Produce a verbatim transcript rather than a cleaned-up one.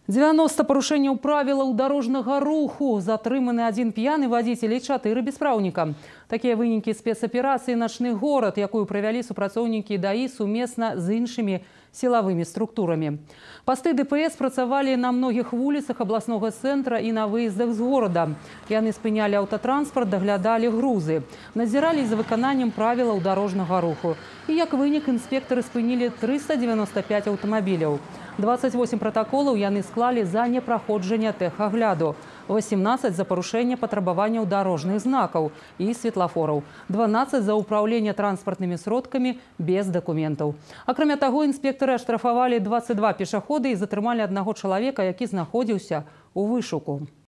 девяносто парушэнняў правілаў дарожнага руху. Затрыманы один п'яны вадзіцель і чатыры беспраўніка. Такія вынікі спецаперацыі «Начны горад», якую правялі супрацоўнікі ДАІ сумесна з іншымі сілавымі структурамі. Пасты ДПС працавалі на многіх вуліцах абласнога цэнтра і на выездах з горада. Яны спынялі аўтатранспарт, даглядалі грузы, назіралі за выкананнем правілаў дарожнага руху. І як вынік, інспектары спынілі трыста девяносто пять аўтамабіляў. двадцать восемь протоколов яны склали за непраходжанне тэхагляду, восемнадцать за парушэнне патрабаванняў дарожных знакаў і светлафораў, дванадцать за ўпраўленне транспартнымі сродкамі без дакументаў. Акрамя таго, інспектары аштрафавалі двадцать два пешаходы і затрымалі аднаго чалавека, які знаходзіўся у вышуку.